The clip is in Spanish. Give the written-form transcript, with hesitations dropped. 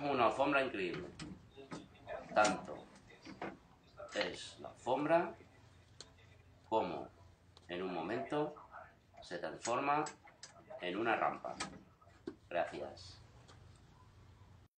Una alfombra increíble. Tanto es la alfombra como en un momento se transforma en una rampa. Gracias.